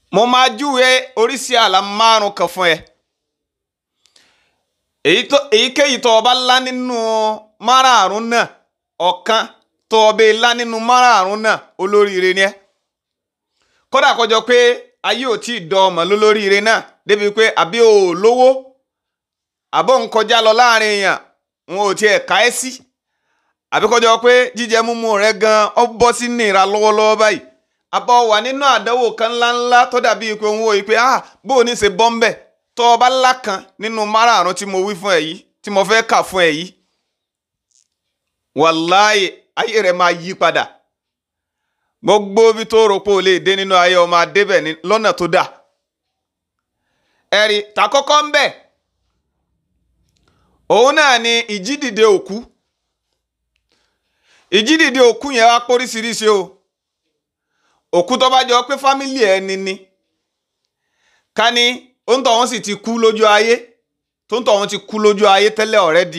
mo máa júwe oríṣi àlá márùn kan fún ẹ. Èyíkéyìí tó bá lá nínú márààrún náà, ọ̀kan tó bá lá nínú márààrún náà, olóríire ni ẹ́. Kódà kó jọ pé ayé ò tí ì dọ ọmọ lólóríire náà débi pé àbí ò lówó, àbọ̀ ń kọjá lọ láàrin èèyàn wọn ò tiẹ̀ ká ẹ́ sí, àbí kó jọ pé jíjẹ múmu rẹ gan ọ bọ́ sí nira lọ́wọ́lọ́wọ́ báyìí, àbọ̀ wà nínú àdánwò kan ńláńlá tó dàbí pé òun wò yí pé bó o ní ṣe bọ́ ń bẹ̀. Tó o bá lá kan nínú márààrún tí mo wí fún ẹ yìí, tí mo fẹ́ kà fún ẹ yìí, wàláhì ayé rẹ máa yí padà. Gbogbo bí tó rò pé o lè dé nínú ayé o máa débẹ̀ lọ́nà tó dà. Ẹ̀rí tàkọ́kọ́ ń bẹ̀, òun náà ni ìjídìde òkú. Ìjídìde òkú yẹn wá póríṣiríṣi o. Òkú tó bá jọ pé fámílì ẹni ni, ká ní òǹtọ̀hún sì ti kú lójú ayé, tóǹtọ̀hún ti kú lójú ayé tẹ́lẹ̀ already.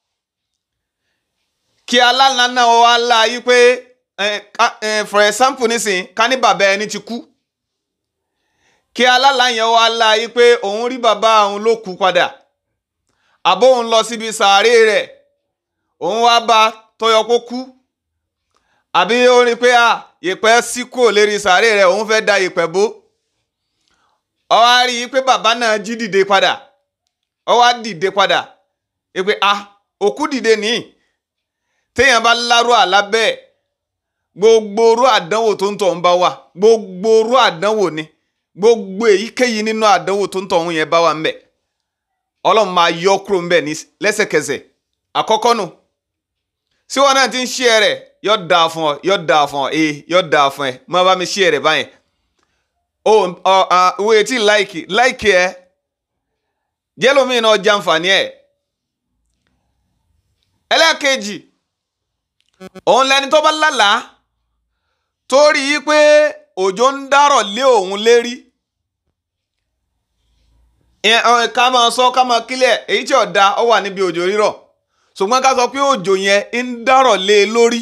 Kí aláàlá náà wá láàyè pé for example nísìn ká ní bàbá ẹni ti kú. Kí aláàlá yẹn wá láàyè pé òun rí bàbá òun ló kú padà, àbó òun lọ síbi sàárè rẹ̀, òun wá bá tọyọ kó kú, àbí ó rí pé yèpẹ̀ sí kò lérí sàárè rẹ̀, òun fẹ́ da yèpẹ̀ bó. Ó wá rí pé bàbá náà jí dìde padà, ó wá dìde padà pé òkú dìde ní. Téèyàn bá lárú àlá bẹ́ẹ̀, gbogbo orú àdánwò tó ń tọ̀ ń bá wà, gbogbo orú àdánwò ni, gbogbo èyíkéyìí nínú àdánwò tó ń tọ̀ ń yẹn bá wà ń bẹ̀, Ọlọ́run máa yọ kúrò ń bẹ̀ ní lẹ́sẹ̀kẹsẹ̀. Àkọ́kọ́ nù, sí wọn náà ti ń ṣe rẹ̀, yóò dáa fún ọ, yóò dáa fún ọ, yóò dáa fún ẹ, má bá mi ṣe rẹ̀ báyẹn. Wo tí láìkì ẹ jẹ́lómi náà jàǹfààní ẹ̀. Ẹlẹ́ẹ̀kejì, òun lẹni tó bá lálàá tó rí i pé òjò ń dárọ̀ lé òun lérí. Ká máa sọ ká máa kílẹ̀, èyí tí ọ̀dà ó wà níbi òjò rírọ̀, ṣùgbọ́n ká sọ pé òjò yẹn ń dárọ̀ lé e lórí.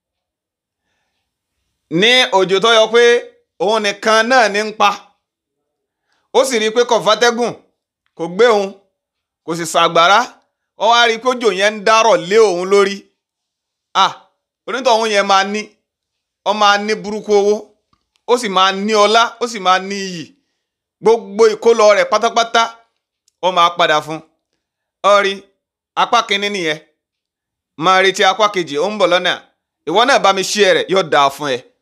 Ní òjò tó yọ pé òun nìkan náà ní ń pa, ó sì rí i pé kò fàtẹ́gùn, kò gbé òun, kò sì ṣàgbára, ó wá rí i pé òjò yẹn ń dárọ̀ lé òun lórí. Onítọ̀hún yẹn máa ní burúkú owó, ó sì máa ní ọlá, ó sì máa ní iyì, gbogbo ìkólọ rẹ̀ pátápátá ó máa padà fún. Ó rí apá kínní nìyẹn, máa retí apá kejì, ó ń bọ̀ lọ́nà. Ìwọ náà bá mi share rẹ̀, yóò dáa fún ẹ.